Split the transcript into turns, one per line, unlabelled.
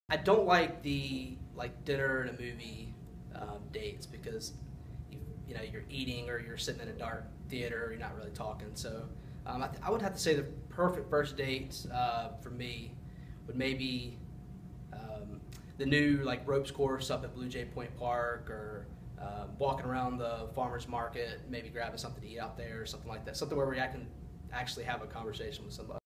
I don't like the dinner and a movie dates because you're eating or you're sitting in a dark theater. You're not really talking. So I would have to say the perfect first date for me would maybe the new ropes course up at Blue Jay Point Park, or walking around the farmers market, maybe grabbing something to eat out there or something like that. Something where I can actually have a conversation with somebody.